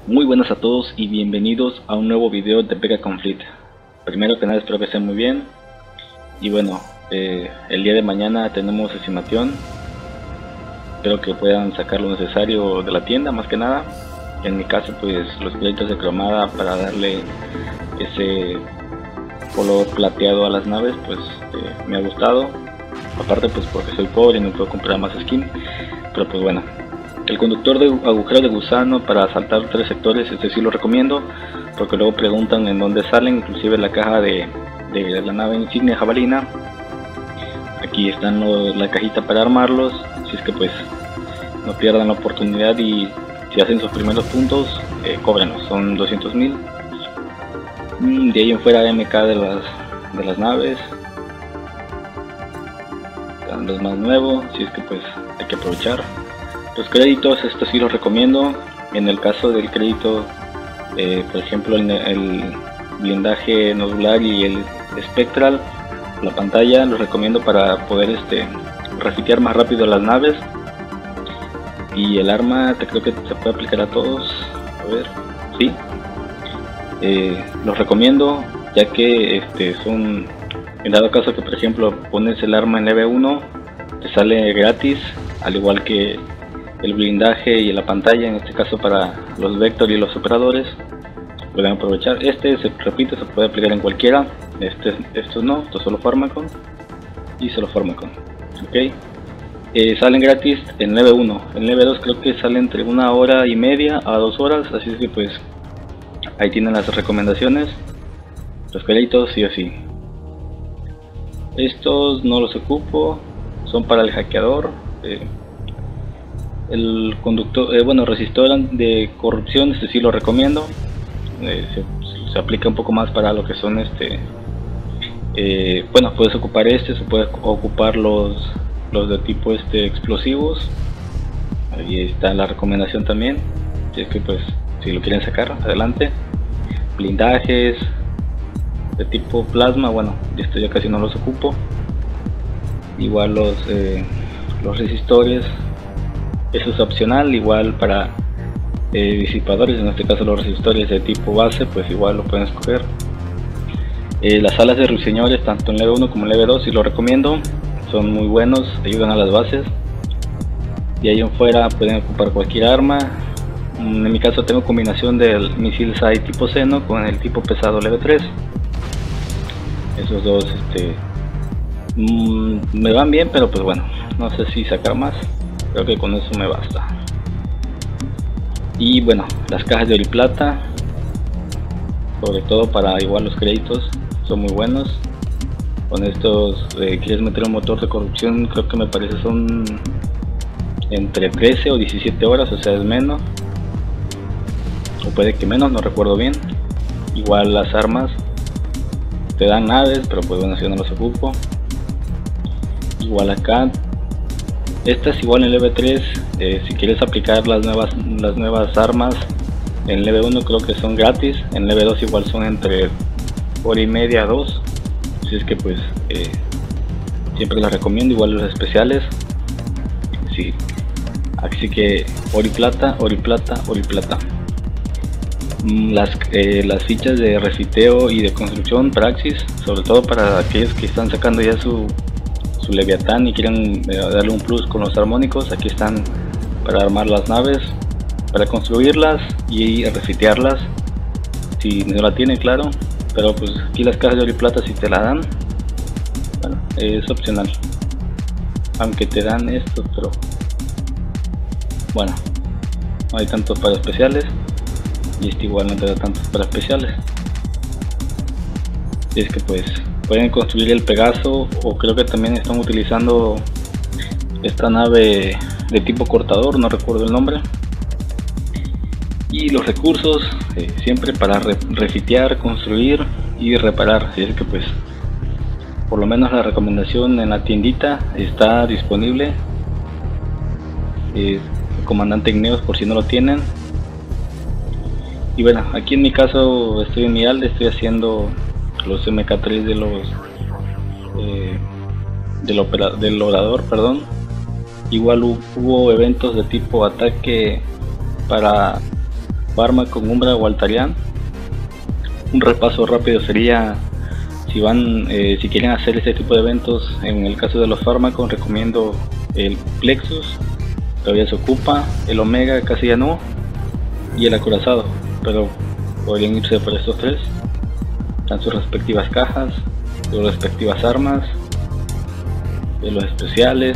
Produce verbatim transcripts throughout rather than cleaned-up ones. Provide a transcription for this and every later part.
Muy buenas a todos y bienvenidos a un nuevo video de Vega Conflict. Primero que nada, espero que estén muy bien. Y bueno, eh, el día de mañana tenemos estimación. Espero que puedan sacar lo necesario de la tienda, más que nada. En mi caso, pues los créditos de cromada para darle ese color plateado a las naves, pues eh, me ha gustado. Aparte, pues porque soy pobre y no puedo comprar más skin. Pero pues bueno. El conductor de agujero de gusano para saltar tres sectores, este sí lo recomiendo, porque luego preguntan en dónde salen, inclusive la caja de, de la nave insignia jabalina. Aquí están los, la cajita para armarlos, así es que pues no pierdan la oportunidad y si hacen sus primeros puntos, eh, cóbrenlos, son doscientos mil. De ahí en fuera M K de las, de las naves, los más nuevos, así es que pues hay que aprovechar. Los créditos, esto sí los recomiendo. En el caso del crédito, eh, por ejemplo, el, el blindaje nodular y el espectral, la pantalla, los recomiendo para poder este refitear más rápido las naves. Y el arma, te creo que se puede aplicar a todos. A ver, sí. Eh, los recomiendo, ya que este son, en dado caso que por ejemplo pones el arma en nivel uno, te sale gratis, al igual que el blindaje y la pantalla, en este caso para los Vector y los operadores. Pueden aprovechar. Este, se repite, se puede aplicar en cualquiera. Este, estos no, estos solo Pharmacon y solo Pharmacon. Ok, eh, salen gratis en nivel uno. En nivel dos creo que sale entre una hora y media a dos horas, así es que pues ahí tienen las recomendaciones. Los créditos sí o sí. Estos no los ocupo, son para el hackeador. eh, El conductor, eh, bueno, resistor de corrupción, este sí lo recomiendo. Eh, se, se aplica un poco más para lo que son este. Eh, bueno, puedes ocupar este, se puede ocupar los, los de tipo este explosivos. Ahí está la recomendación también. Si es que pues, si lo quieren sacar, adelante. Blindajes de tipo plasma, bueno, esto ya casi no los ocupo. Igual los, eh, los resistores. Eso es opcional, igual para eh, disipadores, en este caso los resistores de tipo base, pues igual lo pueden escoger. Eh, las alas de ruiseñores, tanto en nivel uno como en nivel dos, y lo recomiendo, son muy buenos, ayudan a las bases. Y ahí en fuera pueden ocupar cualquier arma. En mi caso tengo combinación del misil S A I tipo seno con el tipo pesado nivel tres. Esos dos este, mmm, me van bien, pero pues bueno, no sé si sacar más. Creo que con eso me basta. Y bueno, las cajas de oro y plata, sobre todo para igual los créditos, son muy buenos. Con estos, eh, quieres meter un motor de corrupción, creo que me parece son entre trece o diecisiete horas, o sea es menos, o puede que menos, no recuerdo bien. Igual las armas te dan naves, pero pues bueno, si yo no los ocupo. Igual acá, estas igual en nivel tres, eh, si quieres aplicar las nuevas las nuevas armas en nivel uno creo que son gratis, en nivel dos igual son entre hora y media a dos, así es que pues eh, siempre las recomiendo, igual los especiales, sí. Así que oro y plata, oro y plata, oro y plata. Las, eh, las fichas de refiteo y de construcción Praxis, sobre todo para aquellos que están sacando ya su su Leviatán y quieren eh, darle un plus con los armónicos, aquí están para armar las naves, para construirlas y refitearlas si no la tienen, claro, pero pues aquí las cajas de oro y plata si te la dan, bueno, es opcional, aunque te dan esto, pero bueno, no hay tantos para especiales y este igual no te da tantos para especiales. Y es que pues pueden construir el Pegaso, o creo que también están utilizando esta nave de tipo cortador, no recuerdo el nombre. Y los recursos, eh, siempre para re refitear, construir y reparar. Así es que pues por lo menos la recomendación en la tiendita está disponible. Eh, el comandante Igneos por si no lo tienen. Y bueno, aquí en mi caso estoy en mi alde, estoy haciendo los M K tres de los eh, del, opera, del orador, perdón. Igual hubo eventos de tipo ataque para Farma con Umbra o Altarian. Un repaso rápido sería, si van, eh, si quieren hacer este tipo de eventos, en el caso de los fármacos recomiendo el Plexus, todavía se ocupa, el Omega casi ya no, y el Acorazado, pero podrían irse por estos tres. Dan sus respectivas cajas, sus respectivas armas, de los especiales.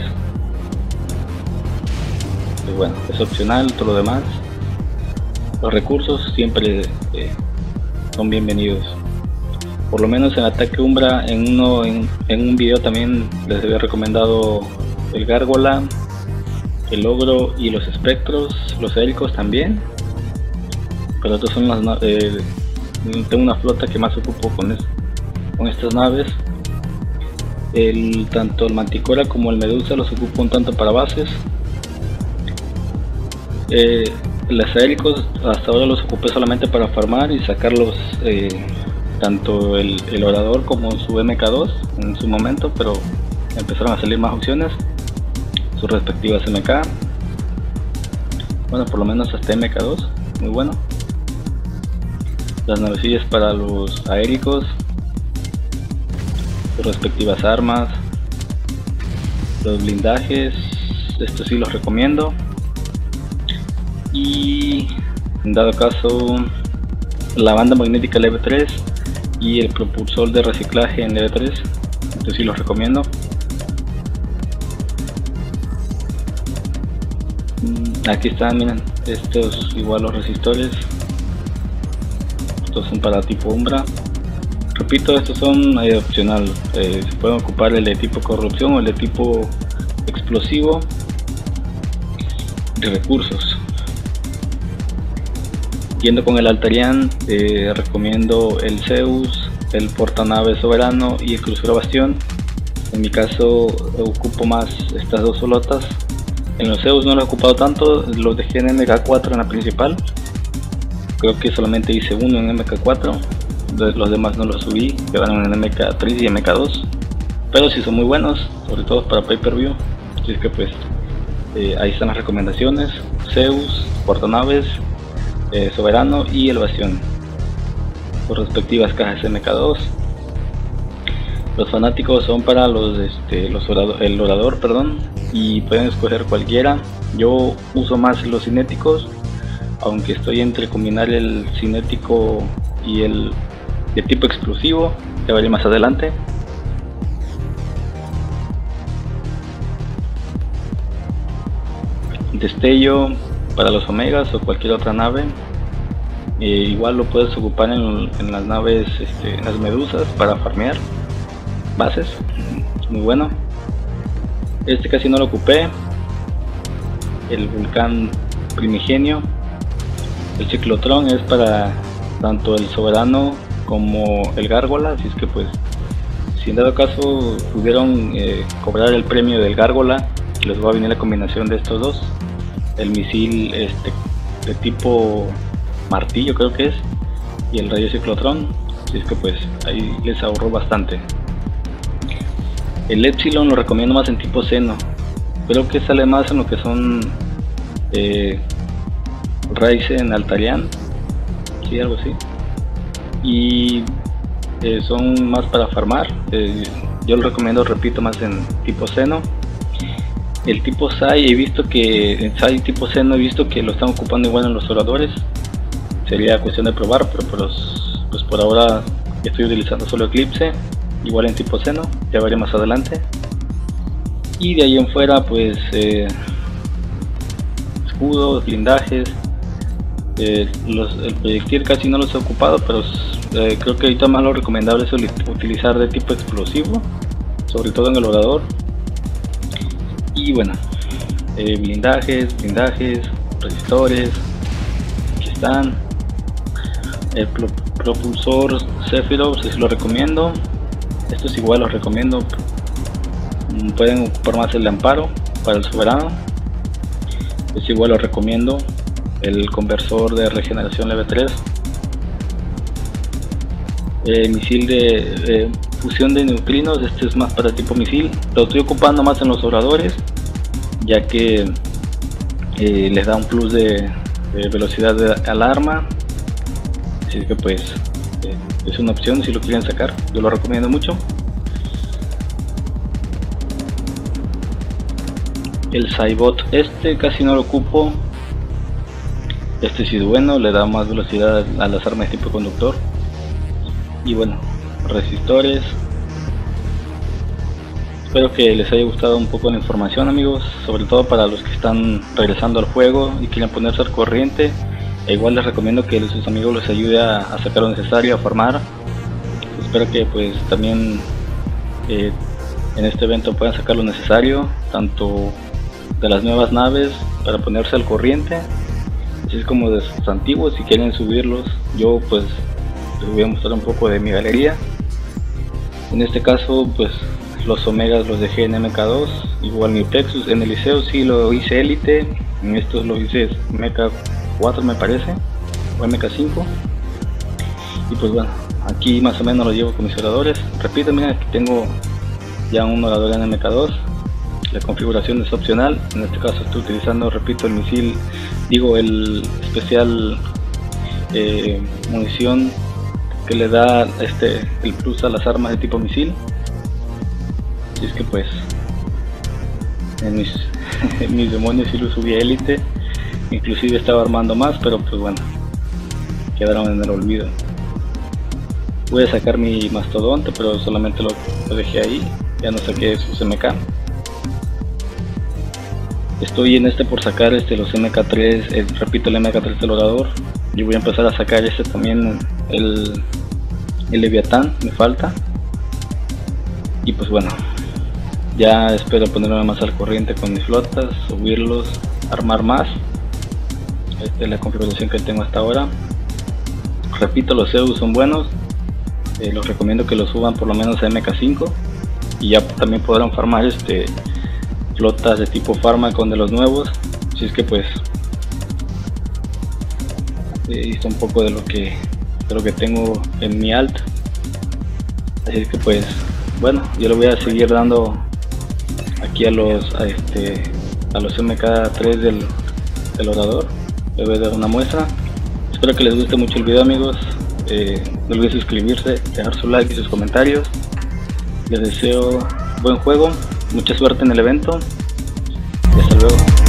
Pues bueno, es opcional, todo lo demás. Los recursos siempre eh, son bienvenidos. Por lo menos en Ataque Umbra, en uno en, en un video también les había recomendado el Gárgola, el Ogro y los Espectros, los Élicos también. Pero estos son las eh, tengo una flota que más ocupo con, es, con estas naves. El, tanto el Manticora como el Medusa los ocupo un tanto para bases. Eh, los Élicos hasta ahora los ocupé solamente para farmar y sacarlos, eh, tanto el, el Orador como su M K dos en su momento, pero empezaron a salir más opciones, sus respectivas M K. Bueno, por lo menos hasta M K dos, muy bueno. Las navecillas para los aéricos, sus respectivas armas, los blindajes, estos sí los recomiendo. Y en dado caso, la banda magnética L V tres y el propulsor de reciclaje en L V tres, estos sí los recomiendo. Aquí están, miren, estos igual los resistores, estos son para tipo Umbra. Repito, estos son eh, opcional, eh, se pueden ocupar el de tipo corrupción o el de tipo explosivo de recursos. Yendo con el Altarian, eh, recomiendo el Zeus, el portanave soberano y el crucero bastión. En mi caso ocupo más estas dos solotas. En los Zeus no lo he ocupado tanto, los dejé en M K cuatro en la principal. Creo que solamente hice uno en M K cuatro, los demás no los subí, quedaron en M K tres y M K dos. Pero sí son muy buenos, sobre todo para pay per view. Así que pues eh, ahí están las recomendaciones: Zeus, portanaves, Eh, soberano y el bastión, sus respectivas cajas M K dos. Los fanáticos son para los, este, los orador, el orador, perdón, y pueden escoger cualquiera. Yo uso más los cinéticos, aunque estoy entre combinar el cinético y el de tipo explosivo, que veré más adelante. Destello para los Omegas o cualquier otra nave, eh, igual lo puedes ocupar en, en las naves, este, en las Medusas para farmear bases, muy bueno. Este casi no lo ocupé, el Vulcán Primigenio. El Ciclotrón es para tanto el Soberano como el Gárgola, así es que pues si en dado caso pudieron eh, cobrar el premio del Gárgola, les va a venir la combinación de estos dos, el misil este de tipo martillo creo que es, y el rayo Ciclotrón, así es que pues ahí les ahorró bastante. El Epsilon lo recomiendo más en tipo seno, creo que sale más en lo que son eh, Ryzen Altarian, sí, algo así, y eh, son más para farmar. eh, yo lo recomiendo, repito, más en tipo seno. El tipo Sai he visto que en Sai tipo seno he visto que lo están ocupando igual en los oradores, sería cuestión de probar, pero pues, pues por ahora estoy utilizando solo Eclipse, igual en tipo seno, ya veré más adelante. Y de ahí en fuera pues eh, escudos, blindajes, eh, los, el proyectil casi no los he ocupado, pero eh, creo que ahorita más lo recomendable es utilizar de tipo explosivo, sobre todo en el orador. Y bueno, eh, blindajes, blindajes, resistores, aquí están. El pro propulsor Sephiroth les lo recomiendo, estos igual los recomiendo. Pueden ocupar más el de amparo para el soberano, es igual lo recomiendo. El conversor de regeneración L V tres, eh, misil de eh, fusión de neutrinos, este es más para tipo misil, lo estoy ocupando más en los oradores, ya que eh, les da un plus de, eh, velocidad de alarma, así que pues eh, es una opción si lo quieren sacar, yo lo recomiendo mucho. El Saibot este casi no lo ocupo, este sí es bueno, le da más velocidad a las armas de tipo conductor. Y bueno, resistores. Espero que les haya gustado un poco la información, amigos, sobre todo para los que están regresando al juego y quieren ponerse al corriente. E igual les recomiendo que sus amigos les ayude a, a sacar lo necesario, a farmar. Espero que pues también eh, en este evento puedan sacar lo necesario, tanto de las nuevas naves para ponerse al corriente, así es como de sus antiguos si quieren subirlos. Yo pues les voy a mostrar un poco de mi galería. En este caso pues los Omegas los dejé en M K dos, igual mi Plexus en el liceo sí lo hice élite, en estos lo hice M K cuatro me parece, o M K cinco. Y pues bueno, aquí más o menos lo llevo con mis oradores. Repito, miren, aquí tengo ya un orador en M K dos. La configuración es opcional, en este caso estoy utilizando, repito, el misil, digo el especial eh, munición que le da este el plus a las armas de tipo misil. Así es que pues en mis, en mis demonios sí lo subí a élite, inclusive estaba armando más, pero pues bueno, quedaron en el olvido. Voy a sacar mi mastodonte, pero solamente lo, lo dejé ahí, ya no saqué sus M K. Estoy en este por sacar este los M K tres, eh, repito el M K tres del orador. Yo voy a empezar a sacar este también, el, el Leviatán, me falta. Y pues bueno, ya espero ponerme más al corriente con mis flotas, subirlos, armar más. Esta es la configuración que tengo hasta ahora. Repito, los Zeus son buenos, eh, los recomiendo que los suban por lo menos a M K cinco y ya también podrán farmar este flotas de tipo fármaco de los nuevos. Así es que pues eh, hice un poco de lo que de lo que tengo en mi alt. Así es que pues bueno, yo le voy a seguir dando aquí a los a este a los M K tres del, del orador. Le voy a dar una muestra. Espero que les guste mucho el video, amigos. Eh, no olviden suscribirse, dejar su like y sus comentarios. Les deseo buen juego, mucha suerte en el evento y hasta luego.